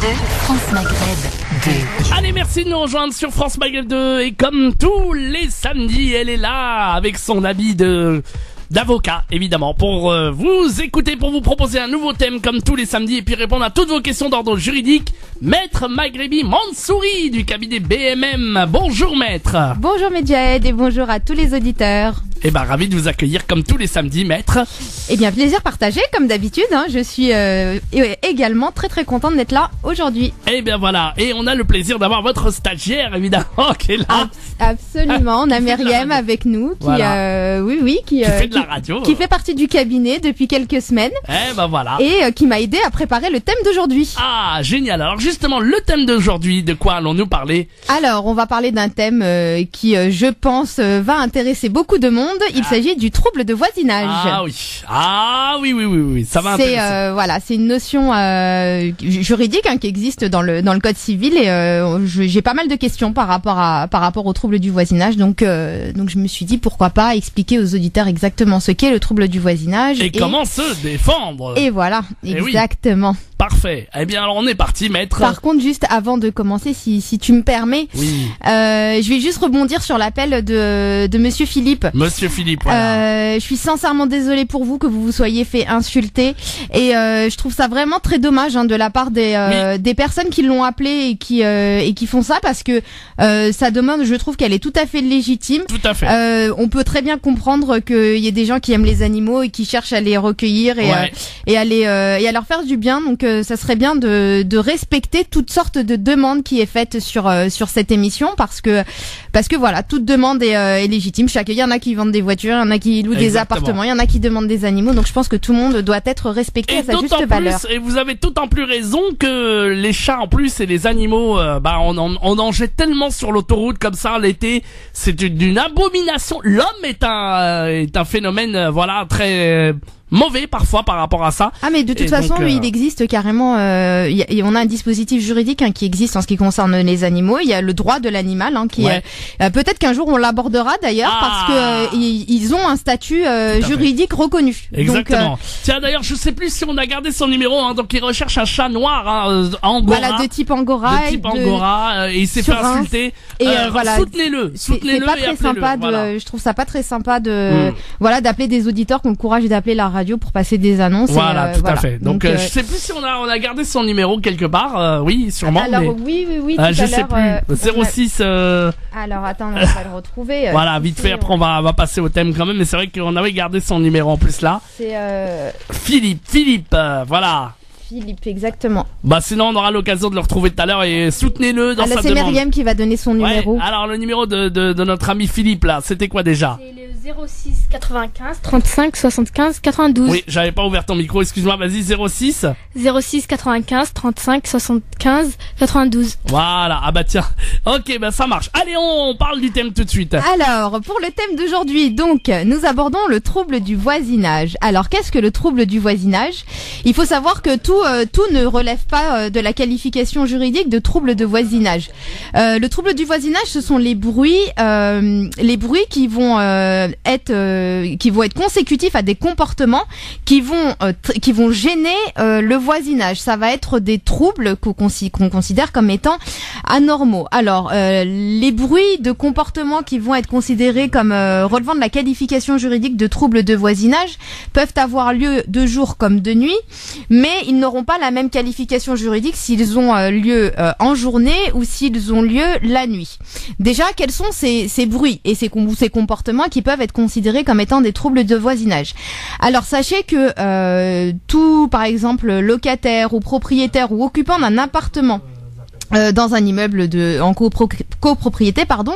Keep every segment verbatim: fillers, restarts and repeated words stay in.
deux, France Maghreb deux. Allez, merci de nous rejoindre sur France Maghreb deux. Et comme tous les samedis, elle est là avec son habit de... d'avocat, évidemment, pour euh, vous écouter, pour vous proposer un nouveau thème comme tous les samedis et puis répondre à toutes vos questions d'ordre juridique. Maître Maghrebi Mansouri du cabinet B M M. Bonjour maître. Bonjour Medjahed et bonjour à tous les auditeurs. Eh ben, ravi de vous accueillir comme tous les samedis, maître. Eh bien, plaisir partagé, comme d'habitude. Hein. Je suis euh, également très très contente d'être là aujourd'hui. Eh bien voilà, et on a le plaisir d'avoir votre stagiaire, évidemment, qui est là. Ab- absolument, on a Myriam avec nous, qui, Voilà. euh, oui, oui, qui, Qui euh, fait de la radio. qui fait partie du cabinet depuis quelques semaines Eh ben voilà. et euh, qui m'a aidé à préparer le thème d'aujourd'hui. Ah, génial. Alors justement, le thème d'aujourd'hui, de quoi allons-nous parler? Alors, on va parler d'un thème euh, qui, euh, je pense, euh, va intéresser beaucoup de monde. Il Ah. s'agit du trouble de voisinage. Ah oui. Ah oui, oui, oui, oui. Ça va C'est intéresser. euh, voilà, c'est une notion euh, juridique hein, qui existe dans le dans le code civil et euh, je- j'ai pas mal de questions par rapport à par rapport au trouble du voisinage. Donc euh, donc je me suis dit pourquoi pas expliquer aux auditeurs exactement ce qu'est le trouble du voisinage Et, comment se défendre? et voilà, Eh oui. exactement. Parfait. Eh bien, alors on est parti, maître. Par contre, juste avant de commencer, si si tu me permets, Oui. euh, je vais juste rebondir sur l'appel de de Monsieur Philippe. Monsieur Philippe, voilà. Euh, je suis sincèrement désolée pour vous que vous vous soyez fait insulter et euh, je trouve ça vraiment très dommage hein, de la part des euh, des personnes qui l'ont appelé et qui euh, et qui font ça parce que euh, sa demande, je trouve qu'elle est tout à fait légitime. Tout à fait. Euh, on peut très bien comprendre qu'il y ait des gens qui aiment les animaux et qui cherchent à les recueillir et, Ouais. euh, et à les euh, et à leur faire du bien. Donc euh, ça serait bien de de respecter toutes sortes de demandes qui est faites sur euh, sur cette émission parce que parce que voilà, toute demande est, euh, est légitime. Chaque il y en a qui vendent des voitures, il y en a qui louent des Exactement. appartements, il y en a qui demandent des animaux. Donc je pense que tout le monde doit être respecté Et à sa d'autant juste valeur. plus, et vous avez d'autant plus raison que les chats en plus et les animaux, euh, bah on en, on en jette tellement sur l'autoroute comme ça l'été, c'est une, une abomination. L'homme est un euh, est un phénomène, euh, voilà, très euh, mauvais parfois par rapport à ça. Ah mais de toute Et façon, donc, euh, il existe carrément, euh, y a- y- on a un dispositif juridique hein, qui existe en ce qui concerne les animaux. Il y a le droit de l'animal hein, qui Ouais. euh, euh, peut-être qu'un jour on l'abordera d'ailleurs Ah. parce que euh, ils, ils ont un statut euh, Tout à fait. juridique reconnu. Exactement. Donc, euh, Tiens d'ailleurs, je sais plus si on a gardé son numéro, hein, donc il recherche un chat noir, hein, euh, Angora. voilà, de type Angora. de type et de- Angora, euh, et il s'est fait sur Reims. insulter. Et euh, Euh, voilà, soutenez-le, c'est soutenez-le c'est pas et très appelez-le, sympa de, voilà. je trouve ça pas très sympa de, Mm. voilà, d'appeler des auditeurs qui ont le courage d'appeler la radio pour passer des annonces. et, Voilà, euh, tout voilà. à fait. Donc, Donc, euh, euh, je sais plus si on a on a gardé son numéro quelque part. euh, oui, sûrement. alors mais... oui, oui, oui. Tout Ah, à je sais l'heure, plus. euh, on zéro a- six. euh, Alors attends, on va le retrouver. euh, Voilà, si vite c'est- fait. Après, on va on va passer au thème quand même. Mais c'est vrai qu'on avait gardé son numéro en plus là. C'est euh, Philippe, Philippe. euh, voilà. Philippe, exactement. Bah sinon, on aura l'occasion de le retrouver tout à l'heure et soutenez-le dans Ah, là, sa c'est demande. Myriam qui va donner son Ouais, numéro. alors le numéro de, de de notre ami Philippe là, c'était quoi déjà? C'est le zéro six quatre-vingt-quinze trente-cinq soixante-quinze quatre-vingt-douze. Oui, j'avais pas ouvert ton micro. Excuse-moi. Vas-y, zéro six. zéro six quatre-vingt-quinze trente-cinq soixante-quinze quatre-vingt-douze. Voilà. Ah bah tiens. Ok, bah ça marche. Allez, on parle du thème tout de suite. Alors, pour le thème d'aujourd'hui, donc, nous abordons le trouble du voisinage. Alors, qu'est-ce que le trouble du voisinage? Il faut savoir que tout, euh, tout ne relève pas euh, de la qualification juridique de trouble de voisinage. Euh, le trouble du voisinage, ce sont les bruits, euh, les bruits qui vont euh, être, euh, qui vont être consécutifs à des comportements qui vont, euh, tr- qui vont gêner euh, le voisinage. Ça va être des troubles qu'on consi- qu'on considère comme étant anormaux. Alors, euh, les bruits de comportement qui vont être considérés comme euh, relevant de la qualification juridique de troubles de voisinage peuvent avoir lieu de jour comme de nuit, mais ils n'auront pas la même qualification juridique s'ils ont euh, lieu euh, en journée ou s'ils ont lieu la nuit. Déjà, quels sont ces, ces bruits et ces, com- ces comportements qui peuvent être considérés comme étant des troubles de voisinage? Alors, sachez que euh, tout, par exemple, locataire ou propriétaire ou occupant d'un appartement Euh, dans un immeuble de en copro- copropriété pardon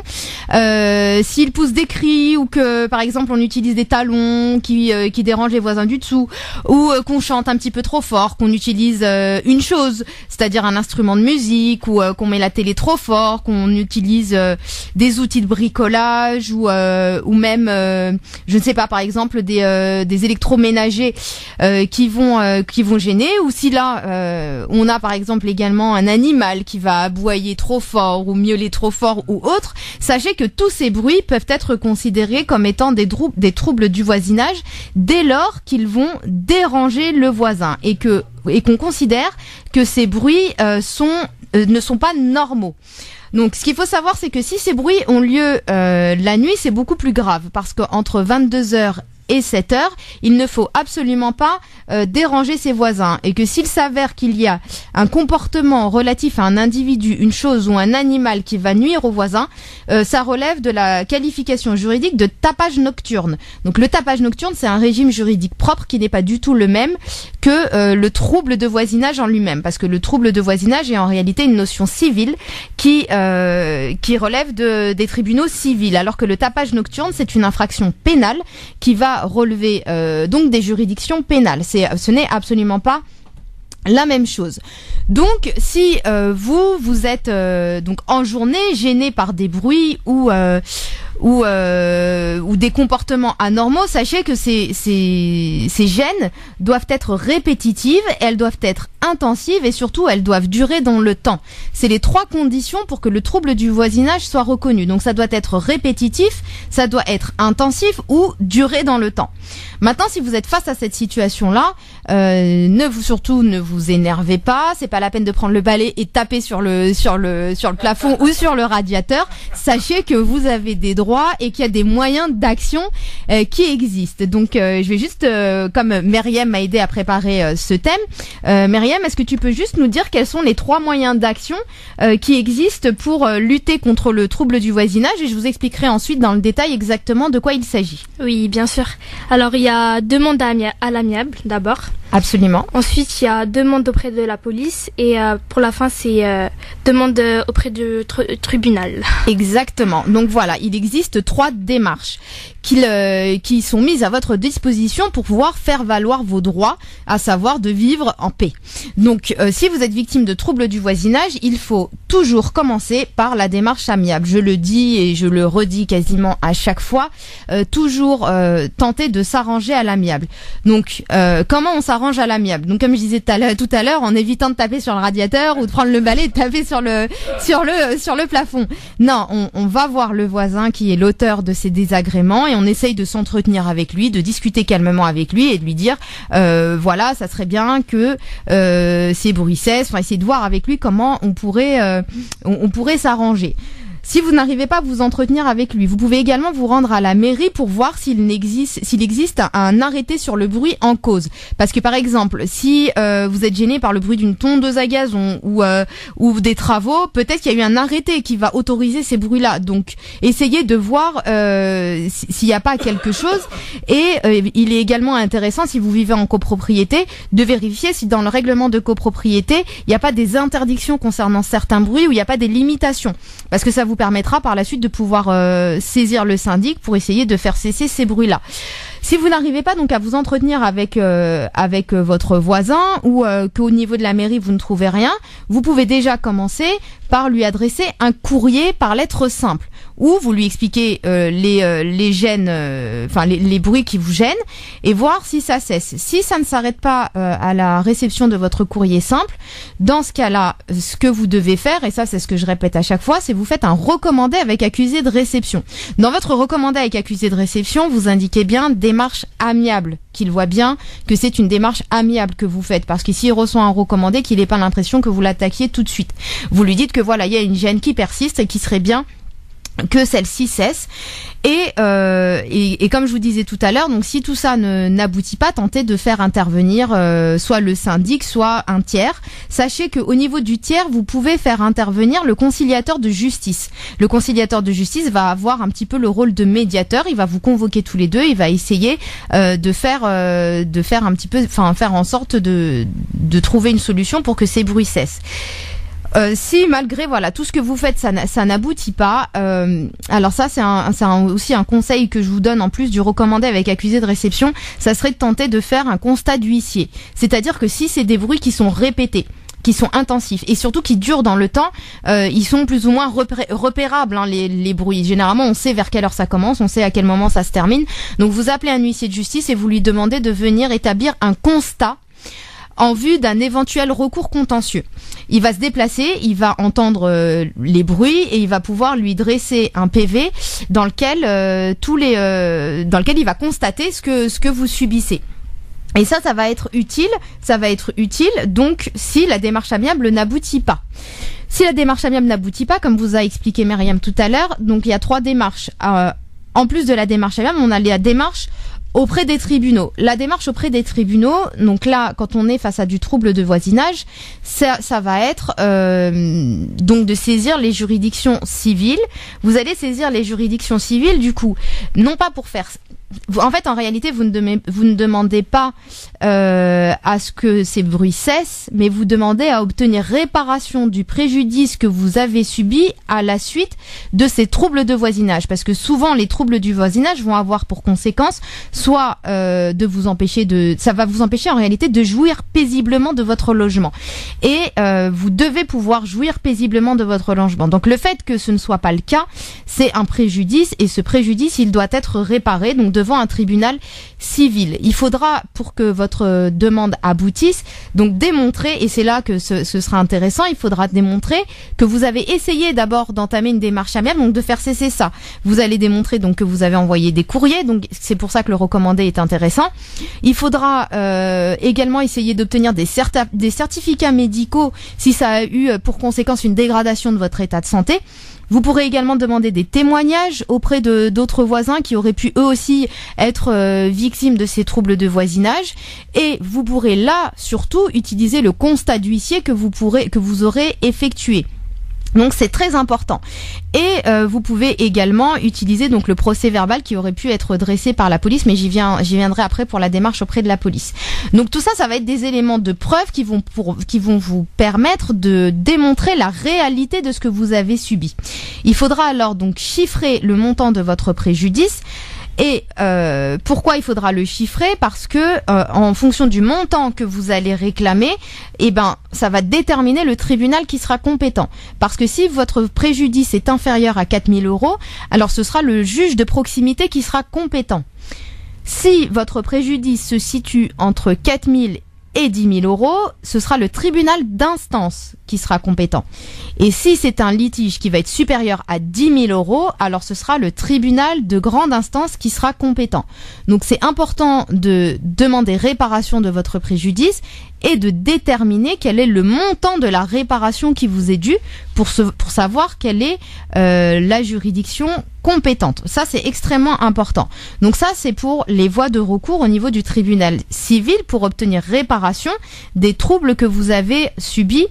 euh, s'il pousse des cris ou que par exemple on utilise des talons qui euh, qui dérangent les voisins du dessous ou euh, qu'on chante un petit peu trop fort, qu'on utilise euh, une chose, c'est-à-dire un instrument de musique ou euh, qu'on met la télé trop fort, qu'on utilise euh, des outils de bricolage ou euh, ou même euh, je ne sais pas par exemple des euh, des électroménagers euh, qui vont euh, qui vont gêner, ou si là euh, on a par exemple également un animal qui va aboyer trop fort ou miauler trop fort ou autre, sachez que tous ces bruits peuvent être considérés comme étant des, drou- des troubles du voisinage dès lors qu'ils vont déranger le voisin et que et qu'on considère que ces bruits euh, sont euh, ne sont pas normaux. Donc, ce qu'il faut savoir, c'est que si ces bruits ont lieu euh, la nuit, c'est beaucoup plus grave parce qu'entre vingt-deux heures et sept heures, il ne faut absolument pas euh, déranger ses voisins et que s'il s'avère qu'il y a un comportement relatif à un individu, une chose ou un animal qui va nuire aux voisins, euh, ça relève de la qualification juridique de tapage nocturne. Donc le tapage nocturne, c'est un régime juridique propre qui n'est pas du tout le même que euh, le trouble de voisinage en lui-même, parce que le trouble de voisinage est en réalité une notion civile qui euh, qui relève de, des tribunaux civils, alors que le tapage nocturne, c'est une infraction pénale qui va relever euh, donc des juridictions pénales. C'est, ce n'est absolument pas la même chose. Donc, si euh, vous vous êtes euh, donc en journée gêné par des bruits ou euh, ou euh, ou des comportements anormaux, sachez que ces ces ces gênes doivent être répétitives, elles doivent être intensives et surtout elles doivent durer dans le temps. C'est les trois conditions pour que le trouble du voisinage soit reconnu. Donc ça doit être répétitif, ça doit être intensif ou durer dans le temps. Maintenant, si vous êtes face à cette situation-là, euh, ne vous surtout ne vous énervez pas. C'est pas la peine de prendre le balai et taper sur le sur le sur le plafond ou sur le radiateur. Sachez que vous avez des droits et qu'il y a des moyens d'action euh, qui existent. Donc, euh, je vais juste, euh, comme Myriam m'a aidé à préparer euh, ce thème, euh, Myriam, est-ce que tu peux juste nous dire quels sont les trois moyens d'action euh, qui existent pour euh, lutter contre le trouble du voisinage, et je vous expliquerai ensuite dans le détail exactement de quoi il s'agit. Oui, bien sûr. Alors, il y a demande à, ami- à l'amiable, d'abord. Absolument. Ensuite, il y a demande auprès de la police. Et euh, pour la fin, c'est euh, demande euh, auprès du tr- tribunal. Exactement. Donc voilà, il existe trois démarches qui, euh, qui sont mises à votre disposition pour pouvoir faire valoir vos droits, à savoir de vivre en paix. Donc, euh, si vous êtes victime de troubles du voisinage, il faut toujours commencer par la démarche amiable. Je le dis et je le redis quasiment à chaque fois, euh, toujours euh, tenter de s'arranger à l'amiable. Donc, euh, comment on s'arrange à l'amiable? Donc, comme je disais tout à l'heure, en évitant de taper sur le radiateur ou de prendre le balai et de taper sur le sur le sur le plafond. Non, on, on va voir le voisin qui est l'auteur de ces désagréments et on essaye de s'entretenir avec lui, de discuter calmement avec lui et de lui dire euh, voilà, ça serait bien que euh, ces bruits cessent. Enfin, essayer de voir avec lui comment on pourrait euh, on, on pourrait s'arranger. Si vous n'arrivez pas à vous entretenir avec lui, vous pouvez également vous rendre à la mairie pour voir s'il n'existe, s'il existe un arrêté sur le bruit en cause. Parce que par exemple, si euh, vous êtes gêné par le bruit d'une tondeuse à gazon ou euh, ou des travaux, peut-être qu'il y a eu un arrêté qui va autoriser ces bruits-là. Donc, essayez de voir euh, s'il n'y a pas quelque chose. Et euh, il est également intéressant, si vous vivez en copropriété, de vérifier si dans le règlement de copropriété, il n'y a pas des interdictions concernant certains bruits ou il n'y a pas des limitations. Parce que ça vous permettra par la suite de pouvoir euh, saisir le syndic pour essayer de faire cesser ces bruits-là. Si vous n'arrivez pas donc à vous entretenir avec euh, avec euh, votre voisin ou euh, qu'au niveau de la mairie vous ne trouvez rien, vous pouvez déjà commencer par lui adresser un courrier par lettre simple où vous lui expliquez euh, les euh, les gênes, enfin euh, les, les bruits qui vous gênent et voir si ça cesse. Si ça ne s'arrête pas euh, à la réception de votre courrier simple, dans ce cas-là, ce que vous devez faire, et ça c'est ce que je répète à chaque fois, c'est vous faites un recommandé avec accusé de réception. Dans votre recommandé avec accusé de réception, vous indiquez bien démarche amiable, qu'il voit bien que c'est une démarche amiable que vous faites, parce que s'il reçoit un recommandé, qu'il n'ait pas l'impression que vous l'attaquiez tout de suite. Vous lui dites que voilà, il y a une gêne qui persiste et qui serait bien que celle-ci cesse. Et, euh, et, et comme je vous disais tout à l'heure, donc si tout ça ne, n'aboutit pas, tentez de faire intervenir euh, soit le syndic, soit un tiers. Sachez qu'au niveau du tiers, vous pouvez faire intervenir le conciliateur de justice. Le conciliateur de justice va avoir un petit peu le rôle de médiateur. Il va vous convoquer tous les deux. Il va essayer euh, de faire, euh, de faire un petit peu, enfin faire en sorte de, de trouver une solution pour que ces bruits cessent. Euh, si malgré voilà tout ce que vous faites ça, ça n'aboutit pas, euh, alors ça c'est, un, c'est un, aussi un conseil que je vous donne en plus du recommandé avec accusé de réception, ça serait de tenter de faire un constat d'huissier. C'est-à-dire que si c'est des bruits qui sont répétés, qui sont intensifs et surtout qui durent dans le temps, euh, ils sont plus ou moins repé- repérables hein, les, les bruits. Généralement on sait vers quelle heure ça commence, on sait à quel moment ça se termine. Donc vous appelez un huissier de justice et vous lui demandez de venir établir un constat en vue d'un éventuel recours contentieux. Il va se déplacer, il va entendre euh, les bruits et il va pouvoir lui dresser un P V dans lequel euh, tous les euh, dans lequel il va constater ce que ce que vous subissez. Et ça, ça va être utile, ça va être utile, donc, si la démarche amiable n'aboutit pas. Si la démarche amiable n'aboutit pas, comme vous a expliqué Myriam tout à l'heure, donc il y a trois démarches. Euh, en plus de la démarche amiable, on a la démarche auprès des tribunaux. La démarche auprès des tribunaux, donc là, quand on est face à du trouble de voisinage, ça, ça va être euh, donc de saisir les juridictions civiles. Vous allez saisir les juridictions civiles, du coup, non pas pour faire... En fait, en réalité, vous ne, demandez, vous ne demandez pas euh, à ce que ces bruits cessent, mais vous demandez à obtenir réparation du préjudice que vous avez subi à la suite de ces troubles de voisinage. Parce que souvent, les troubles du voisinage vont avoir pour conséquence soit euh, de vous empêcher de... Ça va vous empêcher en réalité de jouir paisiblement de votre logement. Et euh, vous devez pouvoir jouir paisiblement de votre logement. Donc le fait que ce ne soit pas le cas, c'est un préjudice, et ce préjudice, il doit être réparé. Donc devant un tribunal civil. Il faudra, pour que votre demande aboutisse, donc démontrer, et c'est là que ce, ce sera intéressant, il faudra démontrer que vous avez essayé d'abord d'entamer une démarche amiable, donc de faire cesser ça. Vous allez démontrer donc que vous avez envoyé des courriers, donc c'est pour ça que le recommandé est intéressant. Il faudra euh, également essayer d'obtenir des, certa- des certificats médicaux si ça a eu pour conséquence une dégradation de votre état de santé. Vous pourrez également demander des témoignages auprès de d'autres voisins qui auraient pu eux aussi être euh, victimes de ces troubles de voisinage, et vous pourrez là surtout utiliser le constat d'huissier que vous pourrez que vous aurez effectué. Donc c'est très important. Et euh, vous pouvez également utiliser donc le procès verbal qui aurait pu être dressé par la police, mais j'y viens, j'y viendrai après pour la démarche auprès de la police. Donc tout ça, ça va être des éléments de preuve qui vont pour, qui vont vous permettre de démontrer la réalité de ce que vous avez subi. Il faudra alors donc chiffrer le montant de votre préjudice. Et euh, pourquoi il faudra le chiffrer? Parce que euh, en fonction du montant que vous allez réclamer, eh ben ça va déterminer le tribunal qui sera compétent. Parce que si votre préjudice est inférieur à quatre mille euros, alors ce sera le juge de proximité qui sera compétent. Si votre préjudice se situe entre quatre mille et dix mille euros, ce sera le tribunal d'instance qui sera compétent. Et si c'est un litige qui va être supérieur à dix mille euros, alors ce sera le tribunal de grande instance qui sera compétent. Donc c'est important de demander réparation de votre préjudice et de déterminer quel est le montant de la réparation qui vous est due pour, se, pour savoir quelle est euh, la juridiction compétente. Ça, c'est extrêmement important. Donc ça, c'est pour les voies de recours au niveau du tribunal civil pour obtenir réparation des troubles que vous avez subis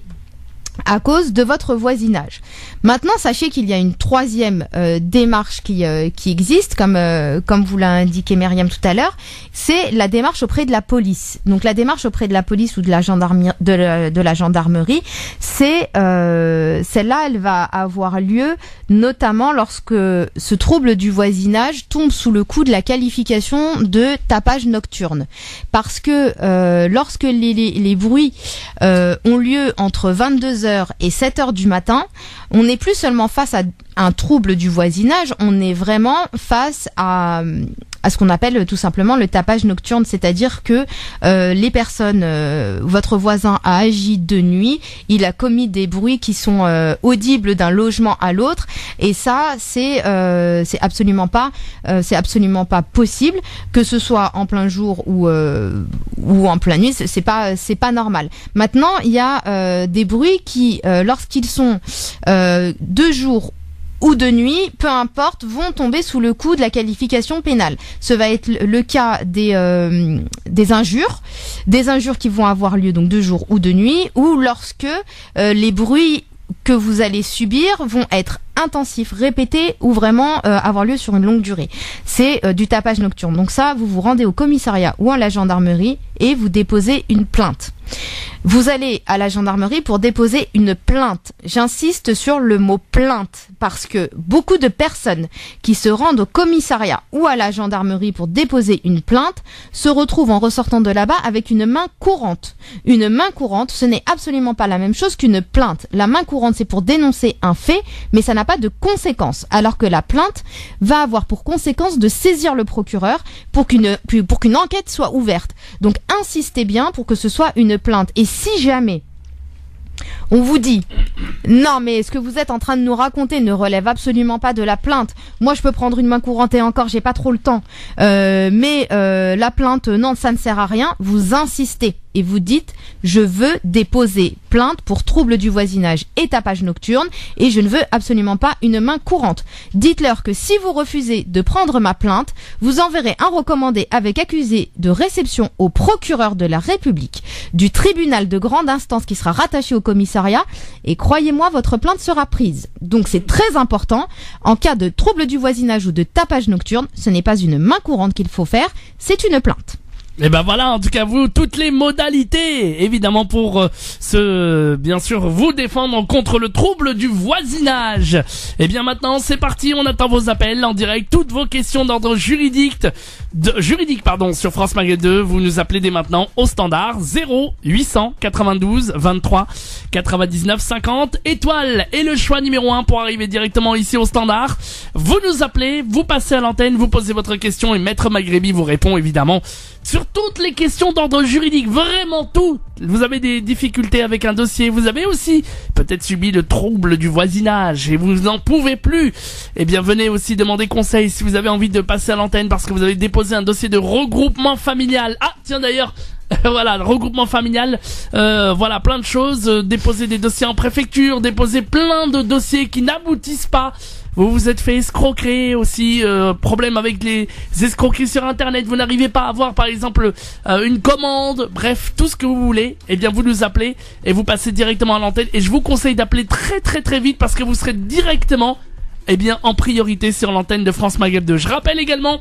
à cause de votre voisinage. Maintenant, sachez qu'il y a une troisième euh, démarche qui euh, qui existe, comme euh, comme vous l'a indiqué Myriam tout à l'heure, c'est la démarche auprès de la police. Donc la démarche auprès de la police ou de la gendarmerie, de la, de la gendarmerie, c'est euh, celle-là, elle va avoir lieu notamment lorsque ce trouble du voisinage tombe sous le coup de la qualification de tapage nocturne, parce que euh, lorsque les les, les bruits euh, ont lieu entre vingt-deux heures et sept heures du matin, on n'est plus seulement face à un trouble du voisinage, on est vraiment face à, à ce qu'on appelle tout simplement le tapage nocturne, c'est-à-dire que euh, les personnes, euh, votre voisin a agi de nuit, il a commis des bruits qui sont euh, audibles d'un logement à l'autre, et ça c'est euh, c'est absolument pas euh, c'est absolument pas possible, que ce soit en plein jour ou euh, ou en pleine nuit, c'est pas c'est pas normal. Maintenant, il y a euh, des bruits qui euh, lorsqu'ils sont euh, de jour ou de nuit, peu importe, vont tomber sous le coup de la qualification pénale. Ce va être le cas des euh, des injures, des injures qui vont avoir lieu donc de jour ou de nuit, ou lorsque euh, les bruits que vous allez subir vont être intensifs, répétés, ou vraiment euh, avoir lieu sur une longue durée. C'est euh, du tapage nocturne. Donc ça, vous vous rendez au commissariat ou à la gendarmerie et vous déposez une plainte. Vous allez à la gendarmerie pour déposer une plainte. J'insiste sur le mot plainte parce que beaucoup de personnes qui se rendent au commissariat ou à la gendarmerie pour déposer une plainte se retrouvent en ressortant de là-bas avec une main courante. Une main courante, ce n'est absolument pas la même chose qu'une plainte. La main courante, c'est pour dénoncer un fait, mais ça n'a pas de conséquences. Alors que la plainte va avoir pour conséquence de saisir le procureur pour qu'une pour qu'une enquête soit ouverte. Donc insistez bien pour que ce soit une plainte. Et si jamais on vous dit non mais ce que vous êtes en train de nous raconter ne relève absolument pas de la plainte, moi je peux prendre une main courante et encore j'ai pas trop le temps, euh, mais euh, la plainte non ça ne sert à rien, vous insistez et vous dites je veux déposer plainte pour trouble du voisinage et tapage nocturne et je ne veux absolument pas une main courante. Dites-leur que si vous refusez de prendre ma plainte, vous enverrez un recommandé avec accusé de réception au procureur de la République du tribunal de grande instance qui sera rattaché au commissariat et croyez-moi votre plainte sera prise. Donc c'est très important, en cas de trouble du voisinage ou de tapage nocturne, ce n'est pas une main courante qu'il faut faire, c'est une plainte. Et ben voilà, en tout cas vous, toutes les modalités, évidemment pour euh, se, bien sûr, vous défendre contre le trouble du voisinage. Et bien maintenant, c'est parti, on attend vos appels en direct, toutes vos questions d'ordre juridique, de, juridique pardon, sur France Maghreb deux, vous nous appelez dès maintenant au standard zéro huit cent quatre-vingt-douze vingt-trois quatre-vingt-dix-neuf cinquante, étoile et le choix numéro un pour arriver directement ici au standard. Vous nous appelez, vous passez à l'antenne, vous posez votre question et Maître Maghrebi vous répond évidemment sur toutes les questions d'ordre juridique, vraiment tout. Vous avez des difficultés avec un dossier, vous avez aussi peut-être subi le trouble du voisinage et vous n'en pouvez plus. Eh bien venez aussi demander conseil si vous avez envie de passer à l'antenne parce que vous avez déposé un dossier de regroupement familial. Ah tiens d'ailleurs, voilà, le regroupement familial, euh, voilà, plein de choses, euh, déposer des dossiers en préfecture, déposer plein de dossiers qui n'aboutissent pas. Vous vous êtes fait escroquer aussi, euh, problème avec les escroqueries sur internet, vous n'arrivez pas à avoir par exemple euh, une commande, bref, tout ce que vous voulez, eh bien vous nous appelez et vous passez directement à l'antenne et je vous conseille d'appeler très très très vite parce que vous serez directement eh bien en priorité sur l'antenne de France Maghreb deux. Je rappelle également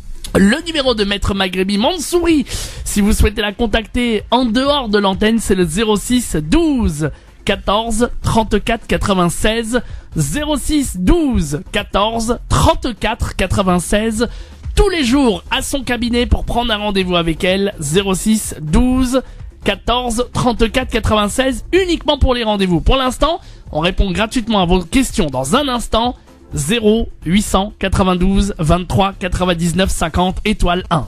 le numéro de Maître Maghrebi Mansouri, si vous souhaitez la contacter en dehors de l'antenne, c'est le zéro six douze quatorze trente-quatre quatre-vingt-seize, zéro six douze quatorze trente-quatre quatre-vingt-seize, tous les jours à son cabinet pour prendre un rendez-vous avec elle, zéro six douze quatorze trente-quatre quatre-vingt-seize, uniquement pour les rendez-vous. Pour l'instant, on répond gratuitement à vos questions dans un instant, zéro huit cent quatre-vingt-douze vingt-trois quatre-vingt-dix-neuf cinquante, étoile un.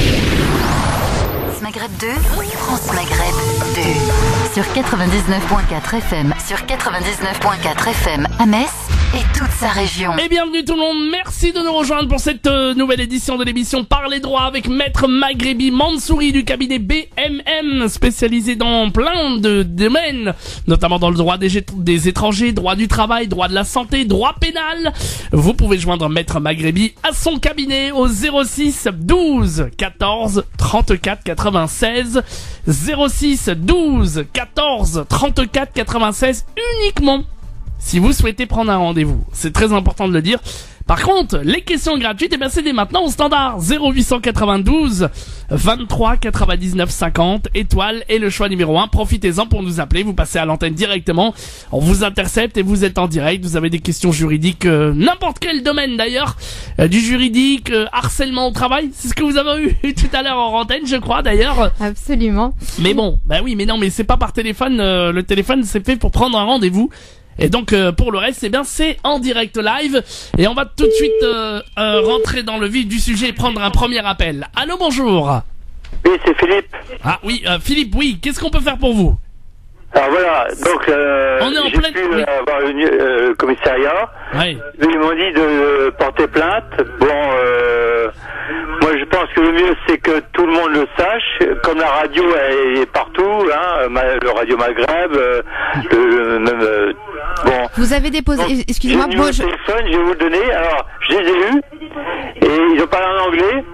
Maghreb deux, France Maghreb deux. Sur quatre-vingt-dix-neuf point quatre F M, sur quatre-vingt-dix-neuf point quatre F M à Metz et toute sa région. Et bienvenue tout le monde, merci de nous rejoindre pour cette euh, nouvelle édition de l'émission Parler droit avec Maître Maghrebi Mansouri du cabinet B M M, spécialisé dans plein de domaines, notamment dans le droit des, des étrangers, droit du travail, droit de la santé, droit pénal. Vous pouvez joindre Maître Maghrebi à son cabinet au zéro six douze quatorze trente-quatre quatre-vingt-seize, zéro six douze quatorze trente-quatre quatre-vingt-seize, uniquement si vous souhaitez prendre un rendez-vous. C'est très important de le dire. Par contre, les questions gratuites, eh bien c'est dès maintenant au standard zéro huit cent quatre-vingt-douze vingt-trois quatre-vingt-dix-neuf cinquante, étoile et le choix numéro un. Profitez-en pour nous appeler, vous passez à l'antenne directement, on vous intercepte et vous êtes en direct. Vous avez des questions juridiques, euh, n'importe quel domaine d'ailleurs, euh, du juridique, euh, harcèlement au travail, c'est ce que vous avez eu tout à l'heure en antenne, je crois d'ailleurs. Absolument. Mais bon, bah oui, mais non, mais c'est pas par téléphone, euh, le téléphone c'est fait pour prendre un rendez-vous. Et donc euh, pour le reste, eh bien c'est en direct live et on va tout de suite euh, euh, rentrer dans le vif du sujet et prendre un premier appel. Allô, bonjour. Oui, c'est Philippe. Ah oui, euh, Philippe, oui. Qu'est-ce qu'on peut faire pour vous? Alors voilà, donc euh, on est en j'ai pleine... pu oui. avoir le euh, commissariat. Oui. Ils m'ont dit de porter plainte. Bon, euh, moi je pense que le mieux c'est que tout le monde le sache. Comme la radio elle est partout, hein, le Radio Maghreb, euh, le, même. Euh, bon. Vous avez déposé. Donc, excusez-moi, j'ai bon, le je... téléphone, je vais vous le donner. Alors, je les ai eus et ils ont parlé en anglais.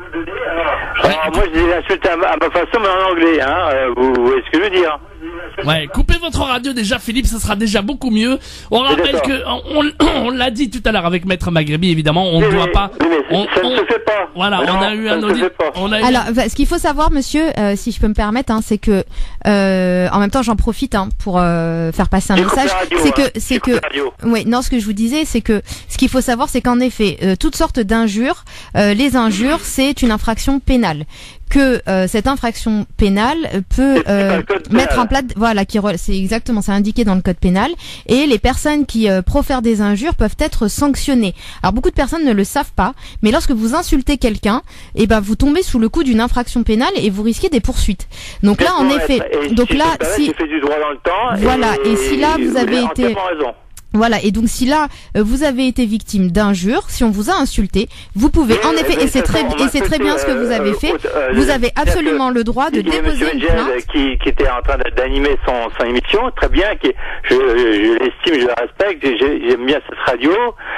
Alors moi je les ai insultés à ma, à ma façon, mais en anglais. Hein, vous, vous voyez ce que je veux dire? Ouais, coupez votre radio déjà, Philippe, ça sera déjà beaucoup mieux. On rappelle que, on, on, on l'a dit tout à l'heure avec Maître Maghrebi, évidemment, on ne oui, doit oui, pas. Oui, mais on, ça on, ne se fait pas. Voilà, non, on a eu un audit. On a eu... Alors, ce qu'il faut savoir, monsieur, euh, si je peux me permettre, hein, c'est que, euh, en même temps, j'en profite hein, pour euh, faire passer un J'ai message. C'est que, hein. c'est que, oui, non, ce que je vous disais, c'est que, ce qu'il faut savoir, c'est qu'en effet, euh, toutes sortes d'injures, euh, les injures, c'est une infraction pénale. pénal, que euh, cette infraction pénale peut euh, mettre en place, voilà, qui re, c'est exactement, c'est indiqué dans le code pénal, et les personnes qui euh, profèrent des injures peuvent être sanctionnées. Alors beaucoup de personnes ne le savent pas, mais lorsque vous insultez quelqu'un, et eh ben vous tombez sous le coup d'une infraction pénale et vous risquez des poursuites. Donc là, en effet, donc là, si j'ai fait du droit dans le temps, voilà, et, et si là vous avez été raison. Voilà, et donc si là euh, vous avez été victime d'injures, si on vous a insulté, vous pouvez mais, en effet, mais et c'est très, et c'est très bien ce que vous avez fait, euh, vous avez absolument le droit de déposer une plainte. Qui, qui était en train d'animer son, son émission, très bien, qui, je, je, je l'estime, je la respecte, j'aime bien cette radio.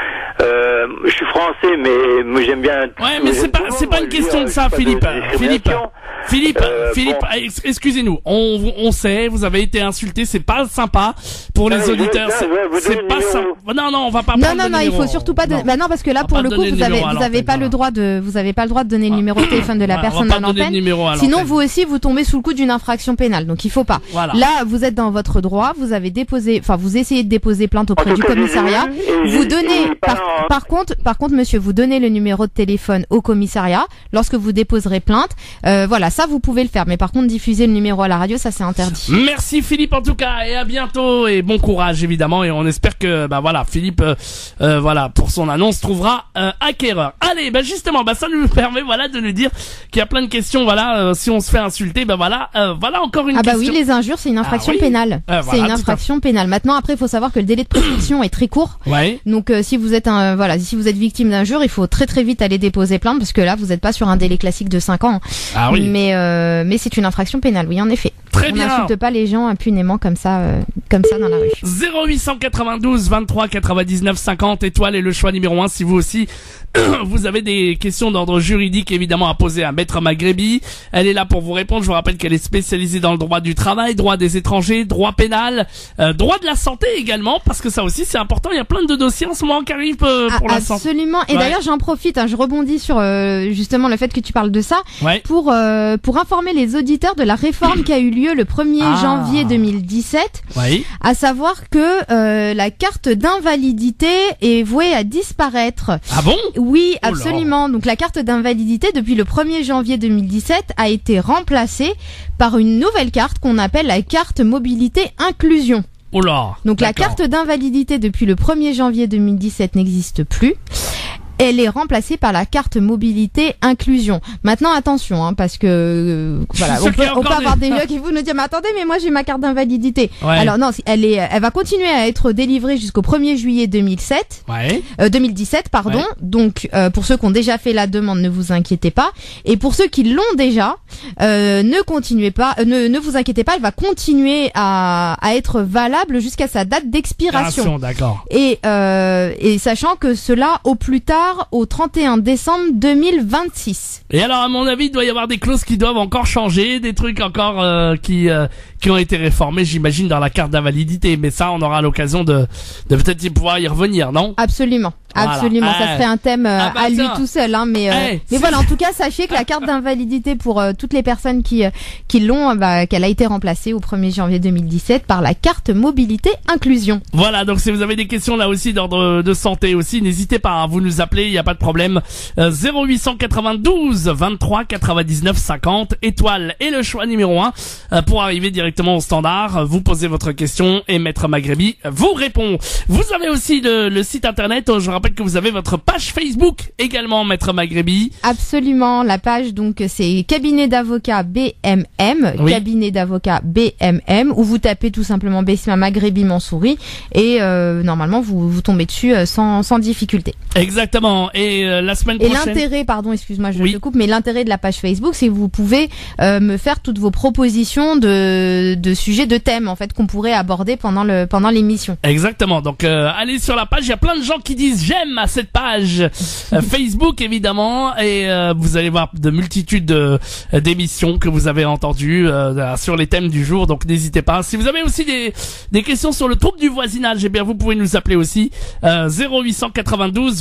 Euh, je suis français, mais moi j'aime bien. Ouais, mais c'est pas, c'est pas une question de ça, Philippe. Philippe, Philippe, euh, Philippe, bon. excusez-nous, on, on sait, vous avez été insulté, c'est pas sympa pour les non, auditeurs. C'est pas sympa. Non, non, on va pas. Non, non, non, il faut surtout pas. Donner... Bah non, parce que là, pour le coup, vous avez, vous avez pas le droit de, vous avez pas le droit de donner le numéro de téléphone de la voilà, personne à l'antenne. Sinon, vous aussi, vous tombez sous le coup d'une infraction pénale. Donc, il faut pas. Voilà. Là, vous êtes dans votre droit. Vous avez déposé, enfin, vous essayez de déposer plainte auprès du commissariat. Vous donnez, par, par contre, par contre, monsieur, vous donnez le numéro de téléphone au commissariat lorsque vous déposerez plainte. Euh, voilà, ça, vous pouvez le faire. Mais par contre, diffuser le numéro à la radio, ça, c'est interdit. Merci Philippe en tout cas, et à bientôt, et bon courage évidemment, et on espère que, bah voilà, Philippe, euh, euh, voilà, pour son annonce, trouvera euh, acquéreur. Allez, bah justement, bah ça nous permet, voilà, de nous dire qu'il y a plein de questions, voilà, euh, si on se fait insulter, bah voilà, euh, voilà encore une ah question. Ah bah oui, les injures, c'est une infraction ah, oui. pénale. Euh, voilà, c'est une infraction pénale. Maintenant, après, il faut savoir que le délai de prescription est très court. Ouais. Donc, euh, si vous êtes un, voilà, si vous êtes victime d'injures, il faut très très vite aller déposer plainte, parce que là, vous n'êtes pas sur un délai classique de cinq ans. Ah oui. Mais, euh, mais c'est une infraction pénale, oui, en effet. Très on bien. On n'insulte pas les gens impunément comme ça, euh, comme ça dans la rue. zéro huit cent quatre-vingt-douze vingt-trois quatre-vingt-dix-neuf cinquante étoiles et le choix numéro un si vous aussi vous avez des questions d'ordre juridique évidemment à poser à Maître Maghrebi. Elle est là pour vous répondre. Je vous rappelle qu'elle est spécialisée dans le droit du travail, droit des étrangers, droit pénal, euh, droit de la santé également, parce que ça aussi c'est important. Il y a plein de dossiers en ce moment qui arrivent euh, pour ah, la santé. Absolument. Et ouais. d'ailleurs j'en profite, hein, je rebondis sur euh, justement le fait que tu parles de ça ouais. pour euh, pour informer les auditeurs de la réforme qui a eu lieu le premier ah. janvier deux mille dix-sept. Oui. À savoir que euh, la carte d'invalidité est vouée à disparaître. Ah bon? Oui, oh absolument. Donc la carte d'invalidité depuis le premier janvier deux mille dix-sept a été remplacée par une nouvelle carte qu'on appelle la carte mobilité inclusion. Oh là. Donc la carte d'invalidité depuis le premier janvier deux mille dix-sept n'existe plus. Elle est remplacée par la carte mobilité inclusion. Maintenant, attention, hein, parce que euh, voilà, on peut, on peut avoir des gens qui vont nous dire, mais attendez, mais moi j'ai ma carte d'invalidité. Ouais. Alors non, elle est, elle va continuer à être délivrée jusqu'au premier juillet deux mille sept, ouais. euh, deux mille dix-sept, pardon. Ouais. Donc euh, pour ceux qui ont déjà fait la demande, ne vous inquiétez pas. Et pour ceux qui l'ont déjà, euh, ne continuez pas, euh, ne, ne vous inquiétez pas, elle va continuer à, à être valable jusqu'à sa date d'expiration. D'accord. Et euh, et sachant que cela au plus tard au trente et un décembre deux mille vingt-six. Et alors, à mon avis, il doit y avoir des clauses qui doivent encore changer, des trucs encore euh, qui euh, qui ont été réformés, j'imagine, dans la carte d'invalidité. Mais ça, on aura l'occasion de de peut-être y pouvoir y revenir, non? Absolument. Voilà. Absolument, hey. Ça serait un thème euh, ah bah à lui tiens. tout seul, hein, mais euh, hey, mais voilà. En tout cas, sachez que la carte d'invalidité pour euh, toutes les personnes qui euh, qui l'ont, bah, qu'elle a été remplacée au premier janvier deux mille dix-sept par la carte mobilité inclusion. Voilà, donc si vous avez des questions là aussi d'ordre de santé aussi, n'hésitez pas, hein, vous nous appelez, il y a pas de problème. Euh, zéro huit cent quatre-vingt-douze vingt-trois quatre-vingt-dix-neuf cinquante étoiles et le choix numéro un euh, pour arriver directement au standard. Vous posez votre question et Maître Maghrebi vous répond. Vous avez aussi le, le site internet. Je rappelle que vous avez votre page Facebook également, Maître Maghrebi. Absolument, la page donc c'est cabinet d'avocats B M M, oui. cabinet d'avocats B M M, où vous tapez tout simplement Besma Maghrebi Mansouri et euh, normalement vous vous tombez dessus euh, sans sans difficulté. Exactement. Et euh, la semaine et prochaine. Et l'intérêt, pardon, excuse-moi, je oui. te coupe, mais l'intérêt de la page Facebook, c'est que vous pouvez euh, me faire toutes vos propositions de de sujets, de thèmes en fait qu'on pourrait aborder pendant le pendant l'émission. Exactement. Donc euh, allez sur la page. Il y a plein de gens qui disent j'aime à cette page euh, Facebook évidemment, et euh, vous allez voir de multitudes de, d'émissions que vous avez entendues euh, sur les thèmes du jour. Donc n'hésitez pas. Si vous avez aussi des des questions sur le trouble du voisinage, eh bien vous pouvez nous appeler aussi euh, zéro huit cent quatre-vingt-douze vingt-trois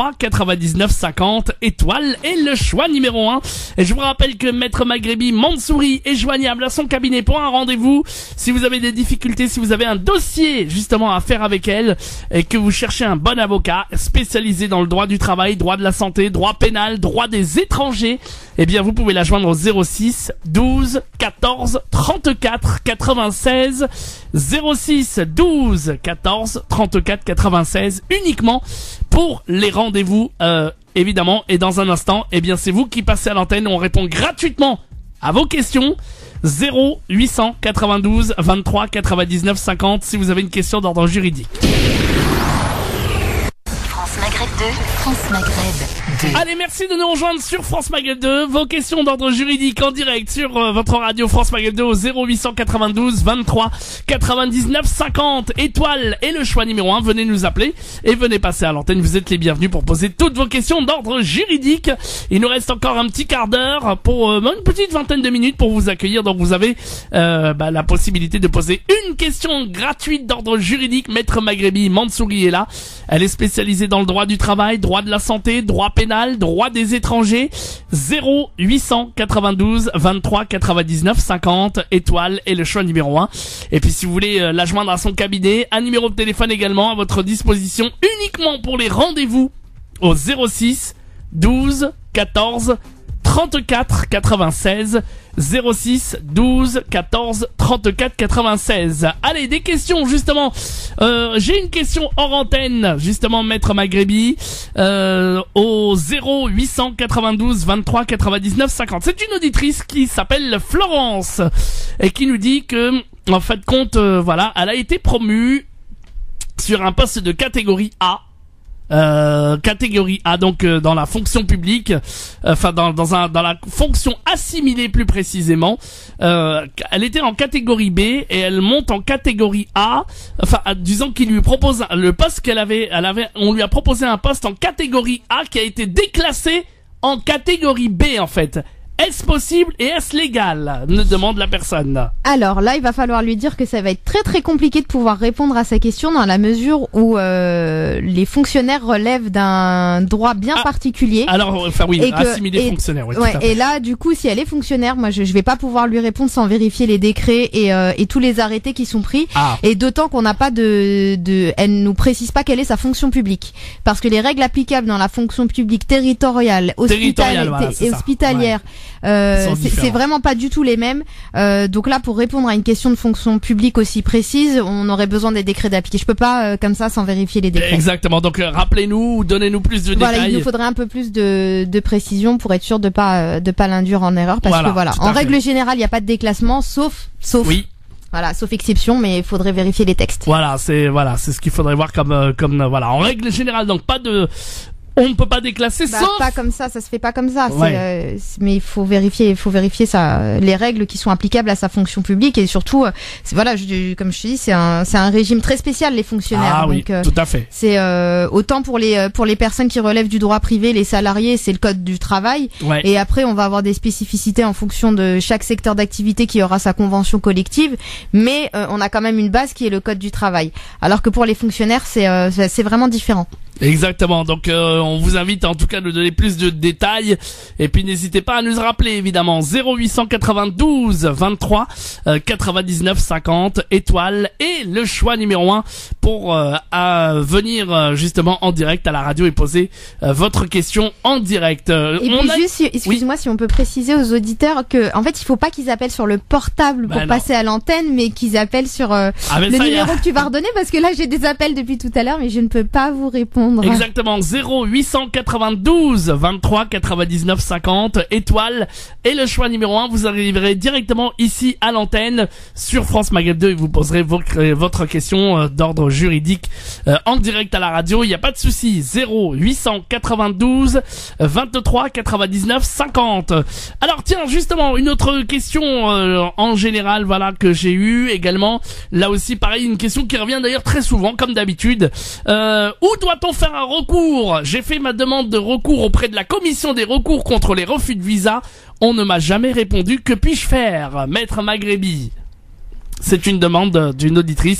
vingt-trois quatre-vingt-dix-neuf cinquante étoiles et le choix numéro un. Et je vous rappelle que Maître Maghrebi Mansouri est joignable à son cabinet pour un rendez-vous. Si vous avez des difficultés, si vous avez un dossier justement à faire avec elle et que vous cherchez un bon avocat spécialisé dans le droit du travail, droit de la santé, droit pénal, droit des étrangers, eh bien vous pouvez la joindre au zéro six douze quatorze trente-quatre quatre-vingt-seize zéro six douze quatorze trente-quatre quatre-vingt-seize uniquement pour les rendez-vous euh, évidemment. Et dans un instant, eh bien c'est vous qui passez à l'antenne, on répond gratuitement à vos questions. Zéro huit cent quatre-vingt-douze vingt-trois quatre-vingt-dix-neuf cinquante si vous avez une question d'ordre juridique. France Maghreb deux, France Maghreb deux. Allez, merci de nous rejoindre sur France Maghreb deux. Vos questions d'ordre juridique en direct sur euh, votre radio France Maghreb deux au zéro huit cent quatre-vingt-douze vingt-trois quatre-vingt-dix-neuf cinquante étoiles et le choix numéro un. Venez nous appeler et venez passer à l'antenne. Vous êtes les bienvenus pour poser toutes vos questions d'ordre juridique. Il nous reste encore un petit quart d'heure pour euh, une petite vingtaine de minutes pour vous accueillir. Donc vous avez euh, bah, la possibilité de poser une question gratuite d'ordre juridique. Maître Maghrebi Mansouri est là. Elle est spécialisée dans le droit du travail, droit de la santé, droit pénal, droit des étrangers. Zéro huit cent quatre-vingt-douze vingt-trois quatre-vingt-dix-neuf cinquante étoiles et le choix numéro un. Et puis si vous voulez euh, la joindre à son cabinet, un numéro de téléphone également à votre disposition uniquement pour les rendez-vous au zéro six douze quatorze trente-quatre quatre-vingt-seize zéro six douze quatorze trente-quatre quatre-vingt-seize. Allez, des questions justement. Euh, j'ai une question hors antenne justement, Maître Maghrebi, euh, au zéro huit cent quatre-vingt-douze vingt-trois quatre-vingt-dix-neuf cinquante. C'est une auditrice qui s'appelle Florence et qui nous dit que en fait compte, euh, voilà, elle a été promue sur un poste de catégorie A. Euh, catégorie A, donc euh, dans la fonction publique, enfin euh, dans dans un dans la fonction assimilée plus précisément. Euh, elle était en catégorie B et elle monte en catégorie A. Enfin, disons qu'il lui propose le poste qu'elle avait, elle avait, on lui a proposé un poste en catégorie A qui a été déclassé en catégorie B en fait. Est-ce possible et est-ce légal? Ne demande la personne. Alors là, il va falloir lui dire que ça va être très très compliqué de pouvoir répondre à sa question dans la mesure où euh, les fonctionnaires relèvent d'un droit bien ah, particulier. Alors, enfin oui, et que, assimiler et, fonctionnaire. Oui, ouais, et là, du coup, si elle est fonctionnaire, moi, je, je vais pas pouvoir lui répondre sans vérifier les décrets et, euh, et tous les arrêtés qui sont pris. Ah. Et d'autant qu'on n'a pas de, de, elle nous précise pas quelle est sa fonction publique, parce que les règles applicables dans la fonction publique territoriale, hospitalière, voilà, et hospitalière. Ouais. Euh, c'est vraiment pas du tout les mêmes. Euh, donc là, pour répondre à une question de fonction publique aussi précise, on aurait besoin des décrets d'appliquer. Je peux pas euh, comme ça sans vérifier les décrets. Exactement. Donc euh, rappelez-nous, donnez-nous plus de voilà, détails. Il nous faudrait un peu plus de, de précision pour être sûr de pas euh, de pas l'induire en erreur, parce voilà, que voilà, en règle fait. générale, il n'y a pas de déclassement, sauf sauf. Oui. Voilà, sauf exception, mais il faudrait vérifier les textes. Voilà, c'est voilà, c'est ce qu'il faudrait voir comme euh, comme euh, voilà. En règle générale, donc pas de on ne peut pas déclasser, bah, sauf pas comme ça, ça se fait pas comme ça. Ouais. Euh, mais il faut vérifier, il faut vérifier ça, les règles qui sont applicables à sa fonction publique et surtout, euh, voilà, je, comme je te dis, c'est un, c'est un régime très spécial les fonctionnaires. Ah donc, oui, euh, tout à fait. C'est euh, autant pour les pour les personnes qui relèvent du droit privé, les salariés, c'est le code du travail. Ouais. Et après, on va avoir des spécificités en fonction de chaque secteur d'activité qui aura sa convention collective. Mais euh, on a quand même une base qui est le code du travail. Alors que pour les fonctionnaires, c'est euh, c'est vraiment différent. Exactement. Donc euh, on vous invite en tout cas à nous donner plus de détails et puis n'hésitez pas à nous rappeler évidemment zéro huit cent quatre-vingt-douze vingt-trois quatre-vingt-dix-neuf cinquante étoiles et le choix numéro un pour euh, à venir euh, justement en direct à la radio et poser euh, votre question en direct. Euh, et on puis a... juste, excuse-moi, oui. si on peut préciser aux auditeurs que en fait il faut pas qu'ils appellent sur le portable pour ben passer à l'antenne, mais qu'ils appellent sur euh, ah ben le numéro a... que tu vas redonner, parce que là j'ai des appels depuis tout à l'heure mais je ne peux pas vous répondre. Exactement, zéro huit cent quatre-vingt-douze vingt-trois quatre-vingt-dix-neuf cinquante étoiles et le choix numéro un, vous arriverez directement ici à l'antenne sur France Maghreb deux et vous poserez votre, votre question d'ordre juridique euh, en direct à la radio, il n'y a pas de souci. Zéro huit cent quatre-vingt-douze vingt-trois quatre-vingt-dix-neuf cinquante. Alors tiens, justement, une autre question euh, en général, voilà, que j'ai eu également, là aussi pareil, une question qui revient d'ailleurs très souvent comme d'habitude. Euh, où doit-on faire un recours? J'ai fait ma demande de recours auprès de la commission des recours contre les refus de visa. On ne m'a jamais répondu. Que puis-je faire, Maître Maghrebi? C'est une demande d'une auditrice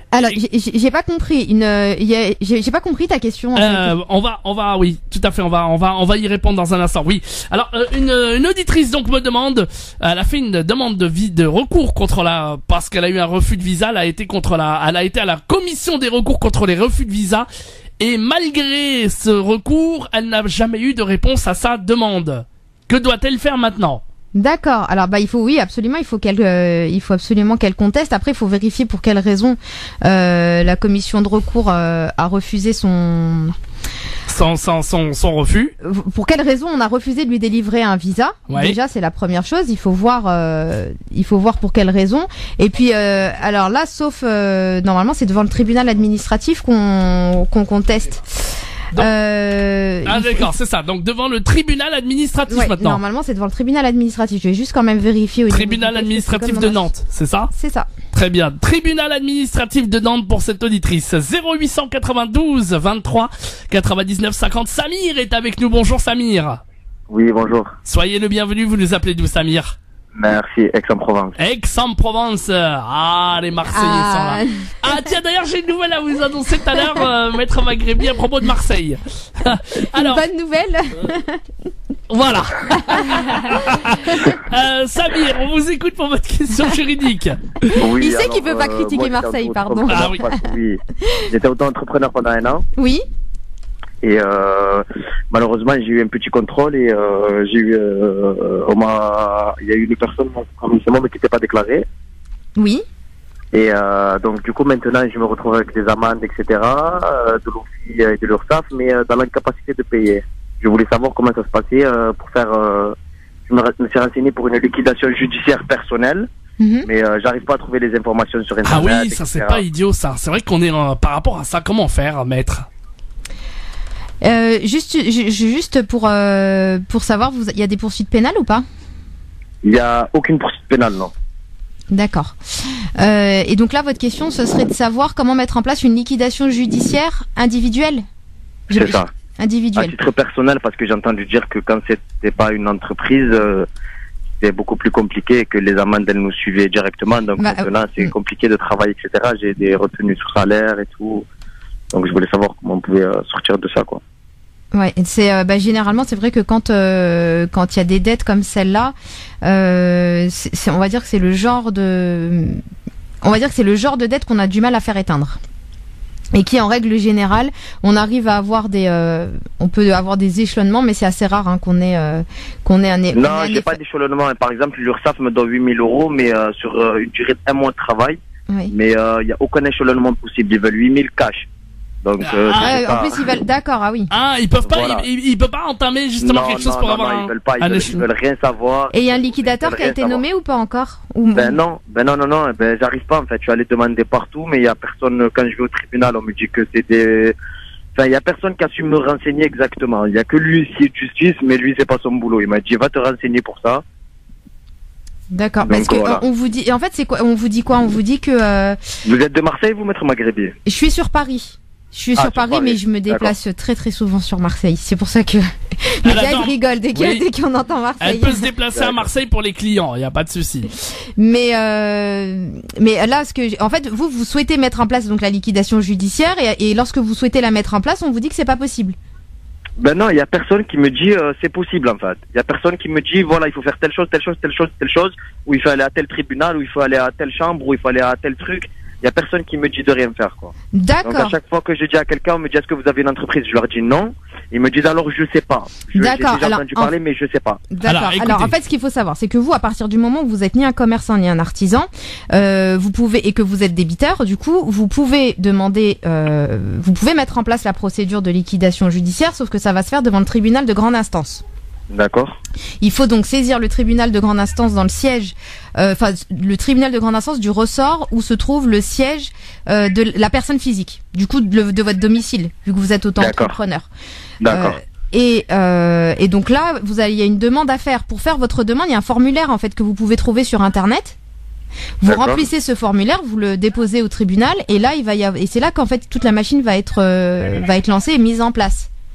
Alors, j'ai, j'ai pas compris. Une, y a, j'ai, j'ai pas compris ta question. En euh, fait. On va, on va, oui, tout à fait. On va, on va, on va y répondre dans un instant. Oui. Alors, euh, une, une auditrice donc me demande, elle a fait une demande de vie, de recours contre la, parce qu'elle a eu un refus de visa. Elle a été contre la, elle a été à la commission des recours contre les refus de visa. Et malgré ce recours, elle n'a jamais eu de réponse à sa demande. Que doit-elle faire maintenant? D'accord. Alors bah il faut oui absolument il faut qu'elle euh, il faut absolument qu'elle conteste. Après il faut vérifier pour quelle raison euh, la commission de recours euh, a refusé son son son son son refus. Pour quelle raison on a refusé de lui délivrer un visa? Ouais. Déjà c'est la première chose. Il faut voir euh, il faut voir pour quelle raison. Et puis euh, alors là sauf euh, normalement c'est devant le tribunal administratif qu'on qu'on conteste. Donc, euh, ah d'accord, c'est ça. Donc devant le tribunal administratif ouais, maintenant. Normalement, c'est devant le tribunal administratif. Je vais juste quand même vérifier. Au Tribunal administratif de Nantes, c'est ça? C'est ça. Très bien. Tribunal administratif de Nantes pour cette auditrice. zéro huit cent quatre-vingt-douze vingt-trois quatre-vingt-dix-neuf cinquante. Samir est avec nous. Bonjour Samir. Oui, bonjour. Soyez le bienvenu. Vous nous appelez d'où, Samir? Merci, Aix-en-Provence. Aix-en-Provence. Ah, les Marseillais ah. sont là. Ah, tiens, d'ailleurs, j'ai une nouvelle à vous annoncer tout à l'heure, euh, Maître Maghrebi, à propos de Marseille. Alors, une bonne nouvelle. Voilà. euh, Samir, on vous écoute pour votre question juridique. Oui, il sait alors, qu'il peut pas euh, critiquer moi, Marseille, pardon. Ah oui. oui. J'étais auto-entrepreneur pendant un an. Oui. Et euh, malheureusement, j'ai eu un petit contrôle et euh, j'ai eu, euh, on m'a, il y a eu une personne comme c'est moi mais qui n'était pas déclarée. Oui. Et euh, donc du coup maintenant, je me retrouve avec des amendes, et cetera, euh, de l'O F I et de l'URSSAF, mais euh, dans l'incapacité de payer. Je voulais savoir comment ça se passait euh, pour faire. Euh, je me, me suis renseigné pour une liquidation judiciaire personnelle. Mm-hmm. Mais euh, j'arrive pas à trouver les informations sur Internet. Ah oui, ça c'est pas idiot ça. C'est vrai qu'on est euh, par rapport à ça. Comment faire, maître? Euh, juste, juste pour euh, pour savoir, il y a des poursuites pénales ou pas? Il y a aucune poursuite pénale, non. D'accord. Euh, et donc là, votre question, ce serait de savoir comment mettre en place une liquidation judiciaire individuelle. C'est ça. Individuelle. À titre personnel, parce que j'ai entendu dire que quand c'était pas une entreprise, euh, c'était beaucoup plus compliqué et que les amendes elles nous suivaient directement. Donc bah, maintenant, euh, c'est euh, compliqué de travailler, et cetera. J'ai des retenues sur salaire et tout. Donc je voulais savoir comment on pouvait euh, sortir de ça, quoi. Ouais, c'est euh, bah, généralement c'est vrai que quand euh, quand il y a des dettes comme celle-là, euh, c'est, c'est, on va dire que c'est le genre de on va dire que c'est le genre de dette qu'on a du mal à faire éteindre. Et qui en règle générale, on arrive à avoir des euh, on peut avoir des échelonnements, mais c'est assez rare hein, qu'on ait euh, qu'on ait un é- Non, un j'ai effet. pas d'échelonnement. Par exemple, l'URSSAF me donne huit mille euros, mais euh, sur euh, une durée d'un mois de travail. Oui. Mais il euh, y a aucun échelonnement possible. Ils veulent huit mille cash. Donc, euh, ah, pas... en plus ils veulent, d'accord, ah oui. Ah, ils peuvent pas, voilà. ils, ils, ils peuvent pas entamer justement non, quelque chose non, pour non, avoir non, un. Ils veulent pas, ils, veulent, ils veulent rien savoir. Et il y a un liquidateur qui a été nommé savoir. Ou pas encore? Ou... Ben non, ben non, non, non, ben j'arrive pas en fait. Je suis allé demander partout, mais il y a personne. Quand je vais au tribunal, on me dit que c'est des. Enfin, il y a personne qui a su me renseigner exactement. Il y a que lui ici de justice, mais lui c'est pas son boulot. Il m'a dit va te renseigner pour ça. D'accord. Donc, parce que voilà. on vous dit, en fait, c'est quoi? On vous dit quoi? On vous dit que. Euh... Vous êtes de Marseille, vous, Maître Maghrebi? Je suis sur Paris. Je suis ah, sur Paris, Paris, mais je me déplace D'accord. très très souvent sur Marseille. C'est pour ça que mais là, je rigole dès, oui. dès qu'on entend Marseille. Elle peut se déplacer à Marseille pour les clients, il y a pas de souci. Mais euh, mais là, ce que en fait, vous vous souhaitez mettre en place donc la liquidation judiciaire et, et lorsque vous souhaitez la mettre en place, on vous dit que c'est pas possible. Ben non, il y a personne qui me dit euh, c'est possible en fait. Il y a personne qui me dit voilà il faut faire telle chose, telle chose, telle chose, telle chose, ou il faut aller à tel tribunal, ou il faut aller à telle chambre, ou il faut aller à tel truc. Il y a personne qui me dit de rien faire, quoi. D'accord. Donc à chaque fois que je dis à quelqu'un, on me dit est-ce que vous avez une entreprise? Je leur dis non. Ils me disent alors je sais pas. Je, D'accord. J'ai déjà alors, entendu parler, en... mais je sais pas. D'accord. Alors, alors en fait, ce qu'il faut savoir, c'est que vous, à partir du moment où vous êtes ni un commerçant ni un artisan, euh, vous pouvez et que vous êtes débiteur, du coup, vous pouvez demander, euh, vous pouvez mettre en place la procédure de liquidation judiciaire, sauf que ça va se faire devant le tribunal de grande instance. D'accord. Il faut donc saisir le tribunal de grande instance dans le siège, enfin euh, le tribunal de grande instance du ressort où se trouve le siège euh, de la personne physique, du coup de, de votre domicile, vu que vous êtes auto-entrepreneur. D'accord. Euh, et, euh, et donc là, vous avez, il y a une demande à faire. Pour faire votre demande, il y a un formulaire en fait que vous pouvez trouver sur Internet. Vous D'accord. remplissez ce formulaire, vous le déposez au tribunal, et là il va y avoir, et c'est là qu'en fait toute la machine va être euh, va être lancée et mise en place.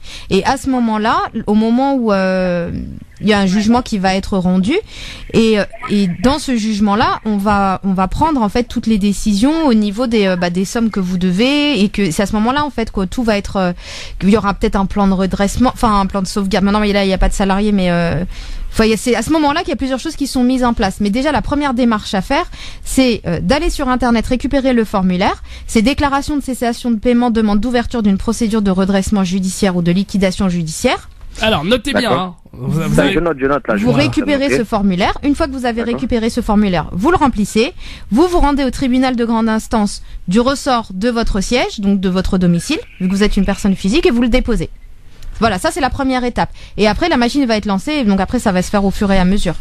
Et à ce moment-là, au moment où euh, il y a un jugement qui va être rendu, et, et dans ce jugement-là, on va on va prendre en fait toutes les décisions au niveau des euh, bah, des sommes que vous devez, et que c'est à ce moment-là en fait que tout va être, euh, il y aura peut-être un plan de redressement, enfin un plan de sauvegarde. Maintenant, là, il y a pas de salariés, mais euh, Enfin, c'est à ce moment-là qu'il y a plusieurs choses qui sont mises en place. Mais déjà, la première démarche à faire, c'est euh, d'aller sur Internet, récupérer le formulaire. C'est déclaration de cessation de paiement, demande d'ouverture d'une procédure de redressement judiciaire ou de liquidation judiciaire. Alors, notez bien. Hein. Vous, vous, avez... je note, je note, là, je vous note, récupérez ce formulaire. Une fois que vous avez D'accord. récupéré ce formulaire, vous le remplissez. Vous vous rendez au tribunal de grande instance du ressort de votre siège, donc de votre domicile, vu que vous êtes une personne physique, et vous le déposez. Voilà, ça c'est la première étape. Et après, la machine va être lancée, et donc après, ça va se faire au fur et à mesure.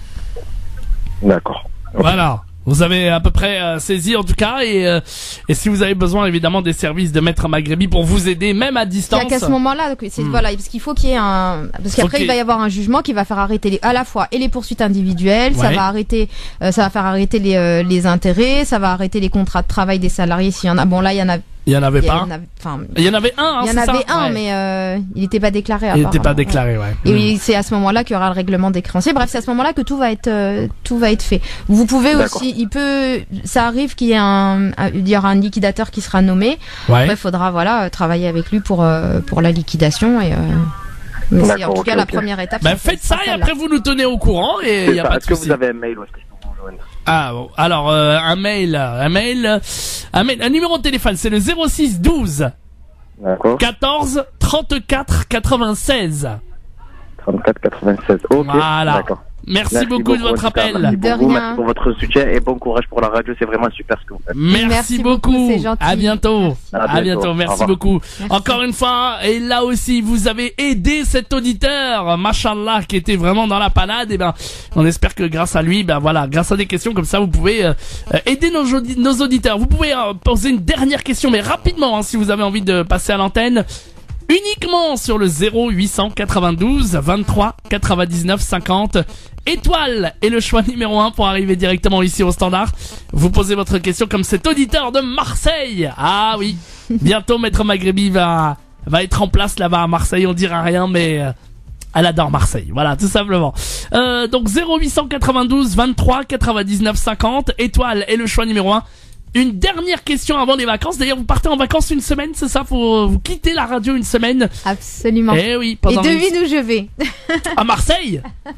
D'accord. Okay. Voilà. Vous avez à peu près euh, saisi en tout cas, et, euh, et si vous avez besoin évidemment des services de Maître Maghrebi pour vous aider, même à distance. C'est qu'à ce moment-là, c'est, hmm. voilà, parce qu'il faut qu'il y ait un, parce qu'après okay. il va y avoir un jugement qui va faire arrêter les, à la fois et les poursuites individuelles, ouais. ça va arrêter, euh, ça va faire arrêter les, euh, les intérêts, ça va arrêter les contrats de travail des salariés s'il y en a. Bon là, il y en a. Il y en avait pas. Enfin, il y en avait un. Hein, il y en avait ça un, ouais. mais euh, il n'était pas déclaré. Il n'était pas déclaré, ouais. Et oui, c'est à ce moment-là qu'il y aura le règlement des créanciers. Bref, c'est à ce moment-là que tout va être, euh, tout va être fait. Vous pouvez D'accord. aussi, il peut, ça arrive qu'il y ait un, un, il y aura un liquidateur qui sera nommé. Ouais. Après, il faudra voilà travailler avec lui pour euh, pour la liquidation et. Euh, mais c'est en tout okay, cas okay. la première étape. Bah faites ça et après vous nous tenez au courant et il y a pas de souci. Est-ce que vous avez un mail ou est-ce que je peux vous joindre? Ah bon, alors euh, un mail, un mail, un mail, un numéro de téléphone, c'est le zéro six douze D'accord. quatorze trente-quatre quatre-vingt-seize. trente-quatre quatre-vingt-seize. Ok. Voilà. D'accord. Merci, merci beaucoup, beaucoup de votre appel. Merci de beaucoup, rien. Merci pour votre soutien et bon courage pour la radio. C'est vraiment super ce que vous faites. Merci, merci beaucoup. C'est gentil. À bientôt. Merci. À bientôt. Merci beaucoup. Merci. Encore une fois, et là aussi, vous avez aidé cet auditeur, machallah, qui était vraiment dans la panade. Et ben, on espère que grâce à lui, ben voilà, grâce à des questions comme ça, vous pouvez euh, aider nos, nos auditeurs. Vous pouvez euh, poser une dernière question, mais rapidement, hein, si vous avez envie de passer à l'antenne. Uniquement sur le zéro huit cent quatre-vingt-douze vingt-trois quatre-vingt-dix-neuf cinquante. Étoile est le choix numéro un pour arriver directement ici au standard. Vous posez votre question comme cet auditeur de Marseille. Ah oui, bientôt Maître Maghrebi va va être en place là-bas à Marseille. On dira rien, mais euh, elle adore Marseille. Voilà, tout simplement. Euh, donc zéro huit cent quatre-vingt-douze vingt-trois quatre-vingt-dix-neuf cinquante. Étoile est le choix numéro un. Une dernière question avant les vacances. D'ailleurs, vous partez en vacances une semaine, c'est ça? Faut vous quitter la radio une semaine. Absolument. Eh oui. Et devine une... où je vais. À Marseille?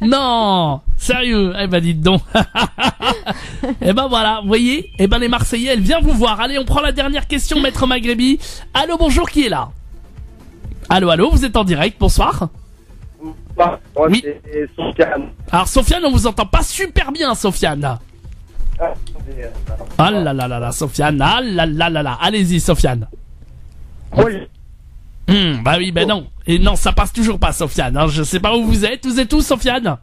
Non. Sérieux? Eh ben, dites donc. Eh ben voilà, vous voyez? Eh ben les Marseillais, elle vient vous voir. Allez, on prend la dernière question, Maître Maghrebi. Allô, bonjour, qui est là? Allô, allô, vous êtes en direct. Bonsoir. Bah, moi, oui. C'est Sofiane. Alors Sofiane, on vous entend pas super bien, Sofiane. Ah là là là là, Sofiane, ah là là là là, allez-y, Sofiane. Oui. Hum, bah oui, ben non. Et non, ça passe toujours pas, Sofiane. Hein. Je sais pas où vous êtes. Vous êtes où, Sofiane?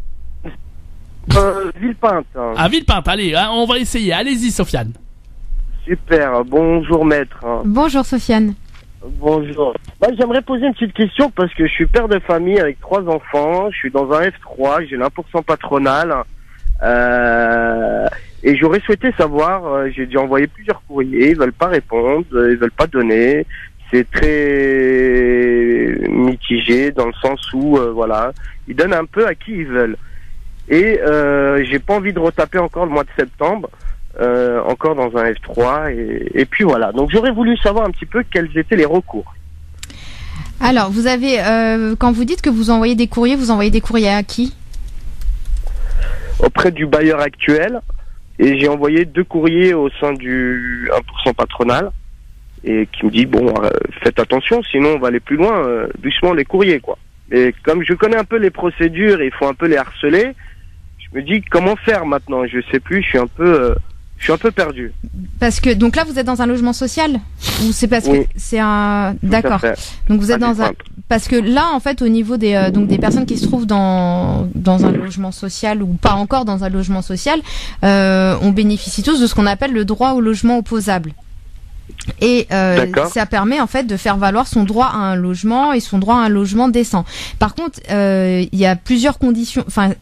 Euh, Villepinte. Hein. Ah, Villepinte, allez, hein, on va essayer. Allez-y, Sofiane. Super, bonjour maître. Bonjour, Sofiane. Bonjour. Bah, j'aimerais poser une petite question parce que je suis père de famille avec trois enfants. Je suis dans un F trois, j'ai l'un pour cent patronal. Euh, et j'aurais souhaité savoir, euh, j'ai déjà envoyé plusieurs courriers, ils veulent pas répondre, ils veulent pas donner. C'est très mitigé dans le sens où, euh, voilà, ils donnent un peu à qui ils veulent. Et euh, j'ai pas envie de retaper encore le mois de septembre, euh, encore dans un F trois. Et, et puis voilà. Donc j'aurais voulu savoir un petit peu quels étaient les recours. Alors, vous avez, euh, quand vous dites que vous envoyez des courriers, vous envoyez des courriers à qui? Auprès du bailleur actuel, et j'ai envoyé deux courriers au sein du un pour cent patronal, et qui me dit bon, euh, faites attention, sinon on va aller plus loin, euh, doucement les courriers, quoi. Et comme je connais un peu les procédures et il faut un peu les harceler, je me dis comment faire maintenant, je sais plus, je suis un peu euh, je suis un peu perdu. Parce que donc là vous êtes dans un logement social ou c'est parce oui. que c'est un d'accord. Donc vous êtes dans un parce que là en fait au niveau des euh, donc des personnes qui se trouvent dans dans un logement social ou pas encore dans un logement social, euh, on bénéficie tous de ce qu'on appelle le droit au logement opposable. Et euh, ça permet en fait de faire valoir son droit à un logement et son droit à un logement décent. Par contre, euh, il y a plusieurs conditions. Enfin,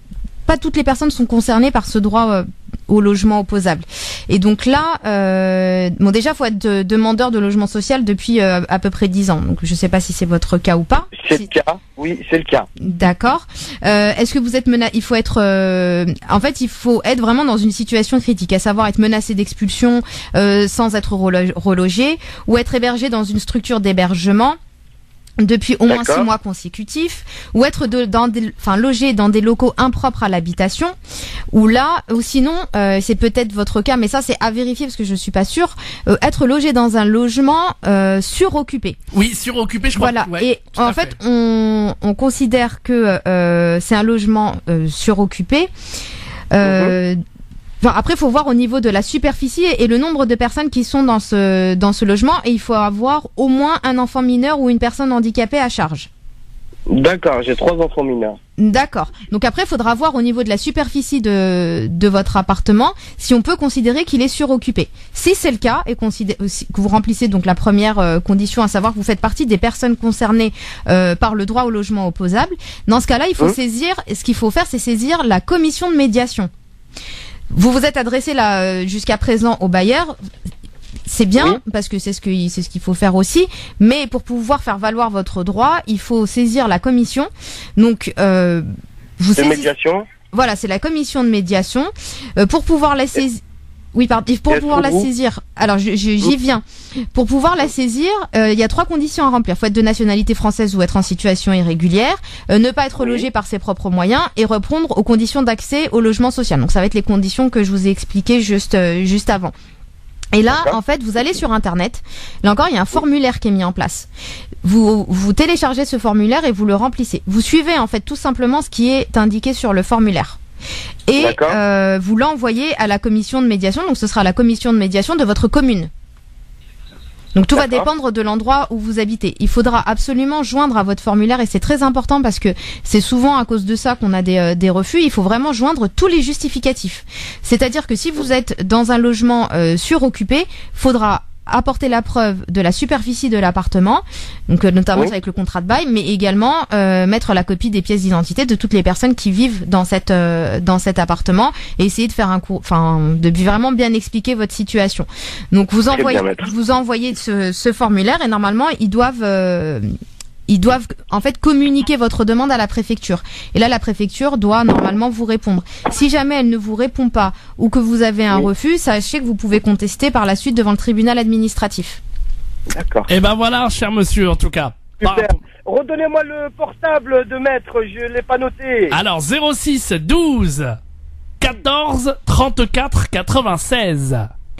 pas toutes les personnes sont concernées par ce droit euh, au logement opposable. Et donc là, euh, bon déjà, faut être de, demandeur de logement social depuis euh, à peu près dix ans. Donc je sais pas si c'est votre cas ou pas. C'est si... le cas, oui, c'est le cas. D'accord. Euh, est-ce que vous êtes menacé? Il faut être, euh, en fait, il faut être vraiment dans une situation critique, à savoir être menacé d'expulsion euh, sans être relo- relogé, ou être hébergé dans une structure d'hébergement depuis au moins six mois consécutifs, ou être de, dans des, enfin logé dans des locaux impropres à l'habitation, ou là, ou sinon, euh, c'est peut-être votre cas, mais ça c'est à vérifier parce que je suis pas sûre, euh, être logé dans un logement euh, suroccupé. Oui, suroccupé, je crois. Voilà. Ouais, et en fait, fait, on, on considère que euh, c'est un logement euh, suroccupé. Euh, mmh. Enfin, après, il faut voir au niveau de la superficie et le nombre de personnes qui sont dans ce dans ce logement, et il faut avoir au moins un enfant mineur ou une personne handicapée à charge. D'accord, j'ai trois enfants mineurs. D'accord. Donc après, il faudra voir au niveau de la superficie de de votre appartement si on peut considérer qu'il est suroccupé. Si c'est le cas et considé- que vous remplissez donc la première euh, condition, à savoir que vous faites partie des personnes concernées euh, par le droit au logement opposable, dans ce cas-là, il faut mmh. saisir. Ce qu'il faut faire, c'est saisir la commission de médiation. Vous vous êtes adressé là euh, jusqu'à présent au bailleur, c'est bien oui. parce que c'est ce que c'est ce qu'il faut faire aussi. Mais pour pouvoir faire valoir votre droit, il faut saisir la commission. Donc euh, vous de saisis... médiation. Voilà, c'est la commission de médiation euh, pour pouvoir la saisir. Oui, pardon. Pour Est-ce pouvoir la vous... saisir, alors je, je, j'y viens. Pour pouvoir la saisir, euh, il y a trois conditions à remplir. Il faut être de nationalité française ou être en situation irrégulière, euh, ne pas être oui. logé par ses propres moyens et répondre aux conditions d'accès au logement social. Donc ça va être les conditions que je vous ai expliquées juste euh, juste avant. Et là, D'accord. en fait, vous allez sur Internet. Là encore, il y a un formulaire qui est mis en place. Vous vous téléchargez ce formulaire et vous le remplissez. Vous suivez en fait tout simplement ce qui est indiqué sur le formulaire. Et euh, vous l'envoyez à la commission de médiation, donc ce sera la commission de médiation de votre commune. Donc tout D'accord. va dépendre de l'endroit où vous habitez. Il faudra absolument joindre à votre formulaire, et c'est très important parce que c'est souvent à cause de ça qu'on a des, euh, des refus. Il faut vraiment joindre tous les justificatifs. C'est-à-dire que si vous êtes dans un logement euh, suroccupé, faudra apporter la preuve de la superficie de l'appartement, donc euh, notamment oui. avec le contrat de bail, mais également euh, mettre la copie des pièces d'identité de toutes les personnes qui vivent dans cette euh, dans cet appartement, et essayer de faire un cours, enfin de vraiment bien expliquer votre situation. Donc vous envoyez vous envoyez ce, ce formulaire, et normalement ils doivent euh, ils doivent en fait communiquer votre demande à la préfecture. Et là, la préfecture doit normalement vous répondre. Si jamais elle ne vous répond pas ou que vous avez un oui. refus, sachez que vous pouvez contester par la suite devant le tribunal administratif. D'accord. Et ben voilà, cher monsieur, en tout cas. Super. Redonnez-moi le portable de maître, je l'ai pas noté. Alors, zéro six douze quatorze trente-quatre quatre-vingt-seize.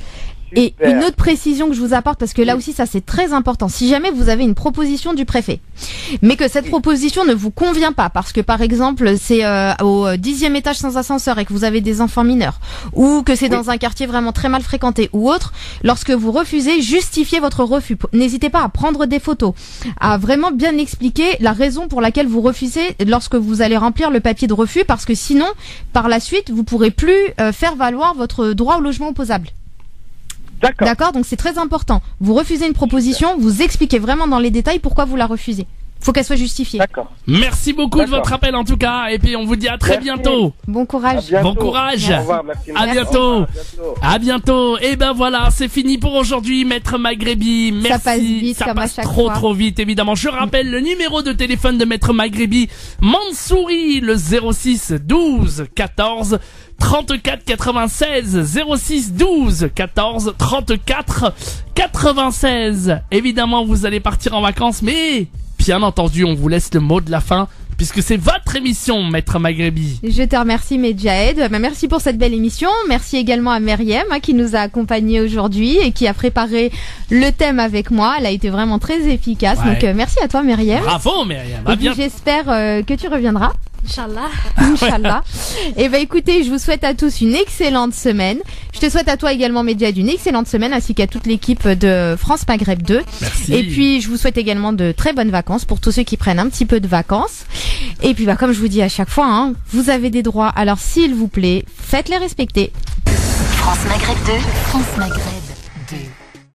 Et une autre précision que je vous apporte, parce que là aussi ça c'est très important, si jamais vous avez une proposition du préfet, mais que cette proposition ne vous convient pas, parce que par exemple c'est euh, au dixième étage sans ascenseur et que vous avez des enfants mineurs, ou que c'est dans oui. un quartier vraiment très mal fréquenté ou autre, lorsque vous refusez, justifiez votre refus. N'hésitez pas à prendre des photos, à vraiment bien expliquer la raison pour laquelle vous refusez lorsque vous allez remplir le papier de refus, parce que sinon par la suite vous pourrez plus euh, faire valoir votre droit au logement opposable. D'accord. D'accord, donc c'est très important. Vous refusez une proposition, vous expliquez vraiment dans les détails pourquoi vous la refusez. Faut qu'elle soit justifiée. D'accord. Merci beaucoup D'accord. de votre appel en tout cas, et puis on vous dit à très merci. bientôt. Bon courage. Bon courage. Au revoir, merci. À bientôt. À bientôt. Et ben voilà, c'est fini pour aujourd'hui, Maître Maghrebi. Merci. Ça passe vite, Ça comme passe à chaque trop fois. trop vite évidemment. Je rappelle le numéro de téléphone de Maître Maghrebi Mansouri, le zéro six douze quatorze trente-quatre quatre-vingt-seize, zéro six douze quatorze trente-quatre quatre-vingt-seize. Évidemment, vous allez partir en vacances, mais bien entendu, on vous laisse le mot de la fin, puisque c'est votre émission, Maître Maghrebi. Je te remercie, Medjahed. Bah, merci pour cette belle émission. Merci également à Myriam, hein, qui nous a accompagnés aujourd'hui et qui a préparé le thème avec moi. Elle a été vraiment très efficace. Ouais. Donc, euh, merci à toi, Myriam. Bravo, Myriam. Et puis, j'espère euh, que tu reviendras. Inch'Allah. Inch'Allah. Et ben écoutez, je vous souhaite à tous une excellente semaine. Je te souhaite à toi également, Medjahed, une excellente semaine, ainsi qu'à toute l'équipe de France Maghreb deux. Merci. Et puis je vous souhaite également de très bonnes vacances pour tous ceux qui prennent un petit peu de vacances. Et puis bah comme je vous dis à chaque fois, hein, vous avez des droits, alors s'il vous plaît, faites-les respecter. France Maghreb deux, France Maghreb.